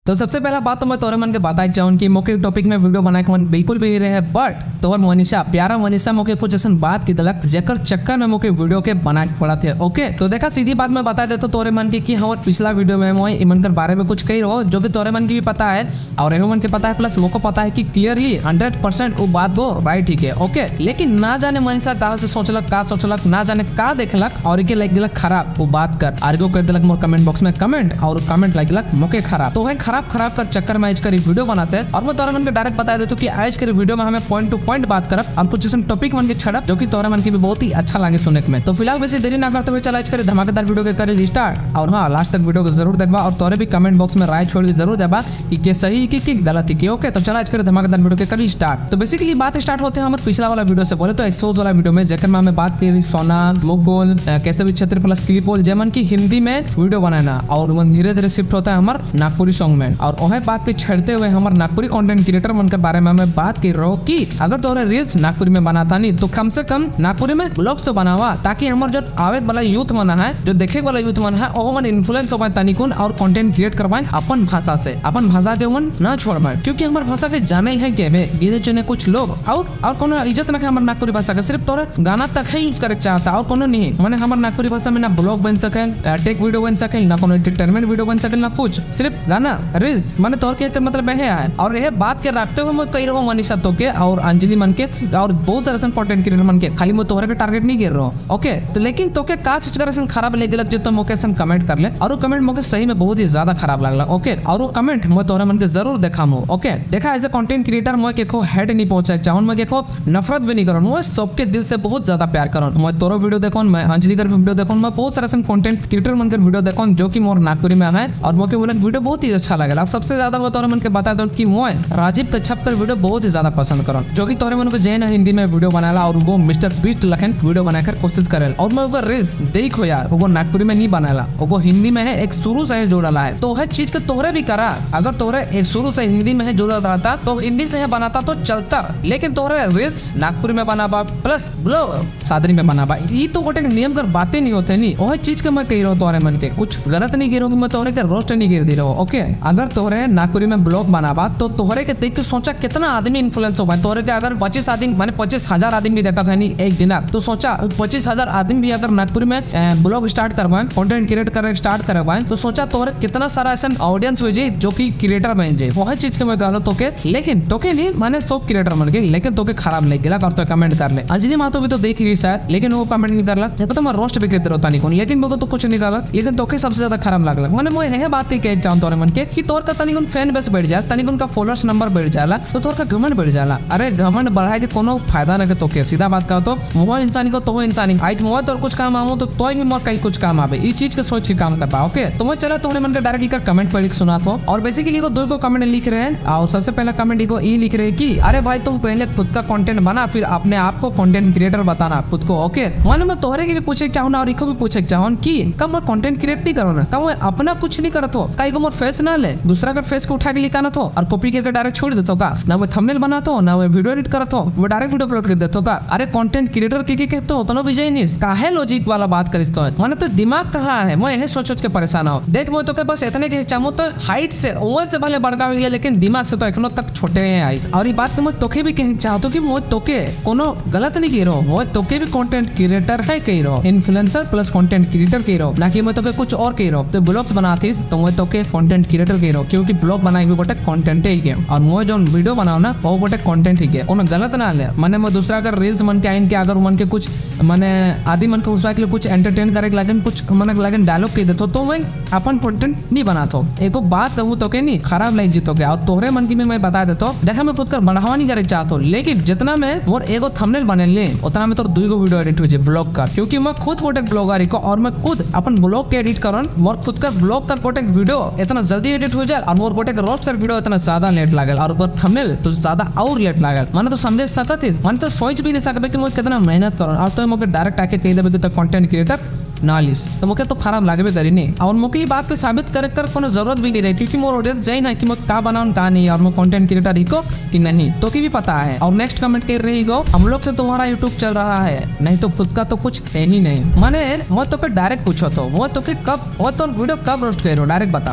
तो सबसे पहला बात तो मैं तोरे मन के बताई चाहूँ कि मोके टॉपिक में वीडियो बनाए के मन बिल्कुल भी रहे, बट तोहर मनीषा प्यारा मनीषा मोके कुछ ऐसा बात की दलक जेकर चक्कर में मोके वीडियो के बना के पड़ा थे। ओके तो देखा सीधी बात मैं बता देता तोरे मन की कि हमारे पिछला वीडियो में मैं इमन के बारे में कुछ कही रहो जो कि तोरे मन की भी पता है और एहो मन के पता है, प्लस वो को पता है कि क्लियरली 100% वो बात वो राइट ठीक है। ओके लेकिन ना जाने मनीषा कहा से सोचलक का सोचलक ना जाने का देखलक और के लाइक दिलक खराब वो बात कर आर्ग्यू कर दिलक मोर कमेंट बॉक्स में कमेंट और कमेंट लाइक दिलक मोके खराब। तो वह खराब कर चक्कर में आज कर वीडियो बनाते हैं और मैं तोरा मन के डायरेक्ट बता देता हूँ कि आज के वीडियो में हमें पॉइंट टू पॉइंट बात करब और कुछ ऐसा टॉपिक मन के छड़ब जो कि तोरा मन की भी बहुत ही अच्छा लगे सुनने में। तो फिलहाल वैसे देरी ना करते हुए चला आज करे धमाकेदार वीडियो के करे स्टार्ट। और हाँ लास्ट तक वीडियो को जरूर देखबा और तोरे भी कमेंट बॉक्स में राय छोड़ के जरूर देबा कि सही की गलत की। ओके तो चला आज करे धमाकेदार वीडियो के करे स्टार्ट। तो बेसिकली बात स्टार्ट होते हैं हमारे पिछला वाला वीडियो से। बोले तो एक्सपोज वाला वीडियो में जेकर में हमें बात करी सोना मुगल कैसे भी क्षेत्र प्लस क्लिपोल जेमन की हिंदी में वीडियो बनाना और मन धीरे धीरे शिफ्ट होता है हमारे नागपुरी सॉन्ग में। और वह बात के छेड़ते हुए हमारे नागपुरी कंटेंट क्रिएटर मन के बारे में हमें बात कर रहा हूँ कि अगर तोरे रील्स नागपुरी में बनाता नहीं तो कम से कम नागपुरी में ब्लॉग्स तो बनावा ताकि हमारे जो आवे वाला यूथ मना है जो देखे वाला यूथ मन है वो मन इन्फ्लुएंस हो पाए तनिकुन और कंटेंट क्रिएट करवाए अपन भाषा से, अपन भाषा के मन ना छोड़ पाए क्योंकि हमारे भाषा के जाने है के गिने चुने कुछ लोग और कोनो इज्जत ना हमारे नागपुरी भाषा का सिर्फ तोरे गाना तक ही यूज करे चाहता और कोनो नहीं माने हमारे नागपुरी भाषा में ना ब्लॉग बन सके टेक वीडियो बन सके ना कोनो एंटरटेनमेंट वीडियो बन सके ना कुछ सिर्फ गाना रील्स माने तोर के मतलब है। और यह बात के रखते हुए मैं कही रहा हूँ मनीषा तो के और अंजलि मन के और बहुत सारे कंटेंट क्रिएटर मन के खाली मैं तोहरे के टारगेट नहीं गिर रहा हूँ। ओके तो लेकिन तो के का चीज का खराब लगे जो तो मोके कमेंट कर ले और वो कमेंट मोके सही में बहुत ही ज्यादा खराब लगला। ओके और वो कमेंट मैं तोहरे मन के जरूर देखा हूँ। ओके देखा एज ए कंटेंट क्रिएटर मैं के खो हेड नहीं पहुंचा चाहूँ मैं के खो नफरत भी नहीं करूँ, मैं सबके दिल से बहुत ज्यादा प्यार करूँ। मैं तोरो वीडियो देखो मैं अंजलि कर वीडियो देखो मैं बहुत सारे कंटेंट क्रिएटर मन के वीडियो देखो जो कि मोर नागपुरी में है और मोके बोले वीडियो बहुत ही अच्छा लगेगा। सबसे ज्यादा वो तोरे मन के बता दो कि मैं राजीव कच्छप कर वीडियो बहुत ही ज्यादा पसंद करूँ जो कि तोरे मन को जैन हिंदी में वीडियो बनाला और वो मिस्टर बीस्ट लखन वीडियो बनाकर कोशिश करे और मैं वो रील्स देखो यार वो नागपुरी में नहीं बनाला वो हिंदी में है एक शुरू से जोड़ला है। तो हर चीज के तोहरे भी करा अगर तोहरे एक शुरू से हिंदी में है जोड़ा रहता तो हिंदी से बनाता तो चलता, लेकिन तोहरे रील्स नागपुरी में बनाबा प्लस ब्लॉग सादरी में बनाबा ये तो गोटे नियम कर बातें नहीं होते नहीं। वह चीज के मैं कह रहा हूँ तोहरे मन के कुछ गलत नहीं गिरो मैं तोहरे के रोस्ट नहीं गिर दे रहा हूँ। ओके अगर तोहरे नागपुरी में ब्लॉग बनाबा तो तोहरे के देख के सोचा कितना आदमी इन्फ्लुएंस हो पाए। तोहरे के अगर 25 आदमी माने 25,000 आदमी भी देखा था नहीं एक दिन तो सोचा 25,000 आदमी भी अगर नागपुरी में ब्लॉग स्टार्ट करवाए कंटेंट क्रिएट कर स्टार्ट करवाए तो सोचा तोहरे कितना सारा ऐसा ऑडियंस हो जाए जो कि क्रिएटर बन जाए। वह चीज के मैं कहलो तो के लेकिन तो के नहीं माने सब क्रिएटर बन गए लेकिन तो के खराब लग गया और तो कमेंट कर ले अंजलि मातो भी तो देख रही शायद लेकिन वो कमेंट नहीं करला तो मैं रोस्ट भी करते रहता नहीं लेकिन वो तो कुछ नहीं करला लेकिन तो के सबसे ज्यादा खराब लगला। मैंने मैं यह बात कह चाहूँ तोरे मन के कि तोर का तनिक फैन बेस बढ़ जाए तनिक उनका फॉलोअर्स नंबर बढ़ जाला तो तोर का घमंड बढ़ जाला। अरे घमंड बढ़ाए के कोनो फायदा ना के तो के सीधा बात कहो तो वो इंसानी को तो वो इंसानी आज मोबाइल तो कुछ काम आऊँ तो ही मोर कहीं कुछ काम आवे इस चीज के सोच के काम कर पाओ। ओके तो मैं चला तोहरे मन के डायरेक्ट कर कमेंट पढ़ सुना तो और बेसिकली को 2 कमेंट लिख रहे हैं और सबसे पहला कमेंट को ये लिख रहे हैं कि अरे भाई तुम पहले खुद का कंटेंट बना फिर अपने आप को कंटेंट क्रिएटर बताना खुद को। ओके माने मैं तोहरे के भी पूछे चाहूँ ना और इको भी पूछे चाहूँ कि कब मैं कंटेंट क्रिएट नहीं करो ना कब मैं अपना कुछ नहीं करत हो कहीं को मोर फेस ना ले दूसरा का फेस को उठा के लिखाना तो और कॉपी करके डायरेक्ट छोड़ देते का ना मैं थंबनेल बनाता हो ना मैं वीडियो एडिट करता हो वो डायरेक्ट वीडियो अपलोड कर देते का। अरे कंटेंट क्रिएटर के कहते हो तो विजय नहीं काहे लॉजिक वाला बात करिस तो माने तो दिमाग कहाँ है मैं यही सोच के परेशान हो देख मैं तो के बस इतने के चाहूँ तो हाइट से उम्र से भले बड़का हुई है लेकिन दिमाग से तो एखनो तक छोटे हैं आइस। और ये बात तो मैं तोके भी कहना चाहता हूँ कि मैं तोके कोनो गलत नहीं कह रहा हूँ मैं तोके भी कंटेंट क्रिएटर है कह रहा हूँ इन्फ्लुएंसर प्लस कंटेंट क्रिएटर कह रहा हूँ ना कि मैं तोके कुछ और कह रहा हूँ। तो ब्लॉग्स बनाती तो मैं तोके कंटेंट क्रिएटर कह रहा हूँ क्योंकि ब्लॉग बनाए भी गोटे कंटेंट ही है और मैं जो वीडियो बनाओ ना वो गोटे कंटेंट ही है कोनो गलत ना ले मैंने मैं दूसरा अगर रील्स मन के आइन के अगर मन के कुछ मैंने आदि मन के उसके लिए कुछ एंटरटेन करे लगन कुछ मन लगन डायलॉग कह देते तो मैं अपन कंटेंट नहीं बनाता हूँ। एक बात कहूँ तो के नहीं खराब लग जीतो के और तोहरे मन की में मैं बता देता हूँ देखा मैं खुद कर बढ़ावा नहीं करे चाहता हूँ लेकिन जितना मैं और एगो थंबनेल बने ले उतना में तो 2 वीडियो एडिट हो जाए ब्लॉग का क्योंकि मैं खुद फोटो ब्लॉगर को और मैं खुद अपन ब्लॉग के एडिट करन मोर खुद का ब्लॉग का फोटो वीडियो इतना जल्दी एडिट हो जाए और मोर फोटो का रोस्ट कर वीडियो इतना ज्यादा लेट लागल और ऊपर थंबनेल तो ज्यादा और लेट लागल मैंने तो समझ सकत है मैंने तो सोच भी नहीं सकबे कि मैं कितना मेहनत करन और तो मुझे डायरेक्ट आके कह देबे कि तो कंटेंट क्रिएटर नालिस तो मुझे तो खराब लगे करी नहीं और मुझे ये बात को साबित करे कर कोनो जरूरत भी नहीं रही क्योंकि मोर ऑडियंस जाए ना कि मैं का बनाऊं का नहीं और मैं कंटेंट क्रिएटर ही को कि नहीं तो की भी पता है। और नेक्स्ट कमेंट कर रही गो हम लोग से तुम्हारा यूट्यूब चल रहा है नहीं तो खुद का तो कुछ है ही नहीं। मैंने मैं तो डायरेक्ट पूछो तो वो तो कब वो तो वीडियो कब रोस्ट करो डायरेक्ट बताओ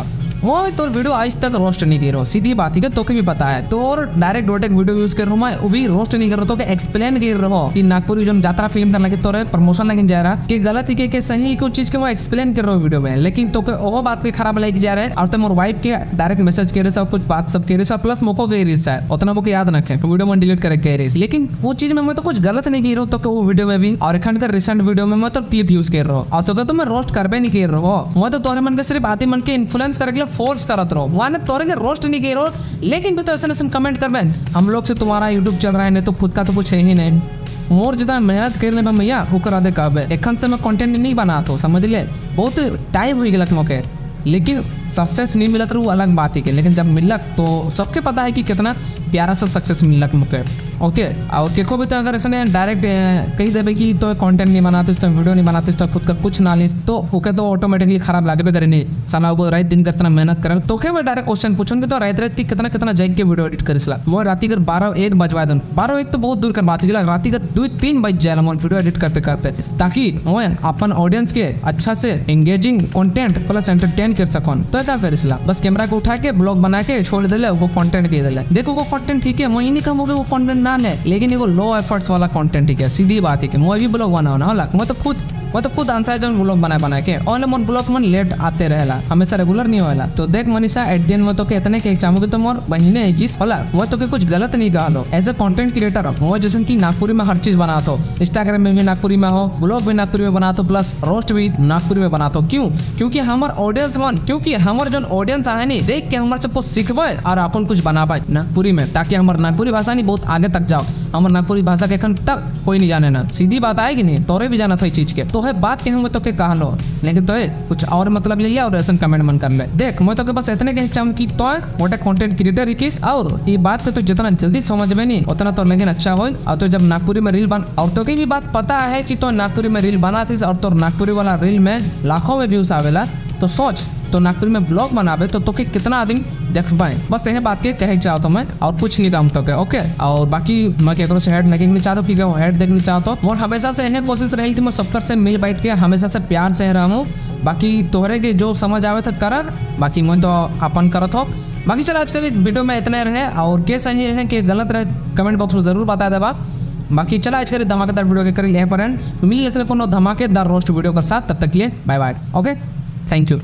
वो तो वीडियो आज तक रोस्ट नहीं कर रहा, सीधी बात है, तो भी पता है। तो और डायरेक्ट डोटेक वीडियो यूज कर रहा हूँ मैं, वो भी रोस्ट नहीं कर रहा, तो एक्सप्लेन कर रहा हूँ कि नागपुरी जो यात्रा फिल्म करने लगे तो प्रमोशन लगे जा रहा कि गलत ही के सही कुछ चीज के वो एक्सप्लेन कर रहा हूँ वीडियो में, लेकिन तो वो बात के खराब लगे जा रहा है। और तो मोर वाइफ के डायरेक्ट मैसेज कर रहे कुछ बात सब कह रहे, प्लस मोको कह रही है उतना वो याद रखे वीडियो में डिलीट करके कह रही, लेकिन वो चीज में मैं तो कुछ गलत नहीं कर रहा हूँ। तो वो वीडियो में भी और एखन का रिसेंट वीडियो में मैं तो क्लिप यूज कर रहा हूँ, और तो मैं रोस्ट करबे नहीं कर रहा हूँ। मैं तो तोरे मन के सिर्फ आदि मन के इन्फ्लुएंस करके लिए फोर्स करत रहो, माने तोरे के रोस्ट नहीं कर रहा, लेकिन भी तो ऐसे कमेंट करबे हम लोग से तुम्हारा यूट्यूब चल रहा है, नहीं तो खुद का तो कुछ है ही नहीं। मोर जितना मेहनत कर ले भैया वो करा दे कब एखन से मैं कंटेंट नहीं बनाता हूँ, समझ ले, बहुत टाइम हो गलत मौके, लेकिन सक्सेस नहीं मिलत वो अलग बात है। लेकिन जब मिलक तो सबके पता है कि कितना प्यारा सा सक्सेस मिलक मुके। ओके, और केको भी तो अगर ऐसे डायरेक्ट कही देवे कि तो कंटेंट नहीं बनाते, तो वीडियो नहीं बनाते, तो खुद का कुछ ना ली, तो ओके तो ऑटोमेटिकली खराब लागे करे नहीं साला वो रात दिन कितना मेहनत करे। तो क्या मैं डायरेक्ट क्वेश्चन पूछूंगी तो रात रात कितना कितना जाग के वीडियो एडिट करेला, वो राती कर 12-1 बजवा दूँ, 12-1 तो बहुत दूर कर बात है, राती का 2-3 बज जाए मोर वीडियो एडिट करते करते, ताकि वो अपन ऑडियंस के अच्छा से एंगेजिंग कंटेंट प्लस एंटरटेन कर सकूँ। तो क्या करेला बस कैमरा को उठा के ब्लॉग बना के छोड़ दे, वो कंटेंट के दे, देखो वो कंटेंट ठीक है, मैं नहीं कहूँगा वो कंटेंट ना है, लेकिन वो लो एफर्ट्स वाला कंटेंट ठीक है, सीधी बात है कि मैं भी ब्लॉग बनाओ ना होला, मैं तो खुद आंसर जो ब्लॉग बना के और मोर ब्लॉग मन लेट आते रहेला, हमेशा रेगुलर नहीं होला। तो देख मनीषा एट दिन में तो के इतने के चाहूंगी तो मोर बहिने है किस होला, वो तो के कुछ गलत नहीं कहा लो, एज ए कंटेंट क्रिएटर वो जैसे कि नागपुरी में हर चीज बनाता हो, इंस्टाग्राम में भी नागपुरी में हो, ब्लॉग भी नागपुरी में बनाता हो, प्लस रोस्ट भी नागपुरी में बनाता हो। क्यों? क्योंकि हमारे ऑडियंस क्योंकि हमारे जो ऑडियंस है नहीं देख के हमारे सबको सीखबे और अपन कुछ बना पाए नागपुरी में, ताकि हमारे नागपुरी भाषा नहीं बहुत आगे तक जाओ। हमारे नागपुरी भाषा के एखन तक कोई नहीं जाने ना, सीधी बात आएगी नहीं, तोरे भी जाना था चीज के, तो है बात के हम तो के कहा लो, लेकिन तो कुछ और मतलब ले लिया और ऐसा कमेंट मन कर ले। देख मैं तो के बस इतने के चाहूँ कि तो मोटे कंटेंट क्रिएटर किस, और ये बात के तो जितना जल्दी समझ में नहीं उतना तो लेकिन अच्छा हो। और तो जब नागपुरी में रील बन, और तो की भी बात पता है कि तो नागपुरी में रील बना थी, और तो नागपुरी वाला रील में लाखों में व्यूज आवेला, तो सोच तो नागपुरी में ब्लॉग बनावे तो के कितना आदमी देख पाए। बस यही बात के कहे चाहता हूँ मैं, और कुछ नहीं काम तो के ओके। और बाकी मैं केकरो से हेड लगने चाहता हूँ, कि हेड देखने चाहता हूँ, और हमेशा से यही कोशिश रही थी मैं सबकर से मिल बैठ के हमेशा से प्यार से रहूँ। बाकी तोहरे के जो समझ आवे तो कर, बाकी मैं तो अपन करत हो। बाकी चल आज कल वीडियो में इतने रहे, और के सही रहे कि गलत रहे कमेंट बॉक्स में जरूर बता देवा। बाकी चला आज करी धमाकेदार वीडियो के करी यहीं पर मिली ऐसे कोनो धमाकेदार रोस्ट वीडियो के साथ, तब तक के लिए bye bye, okay, thank you.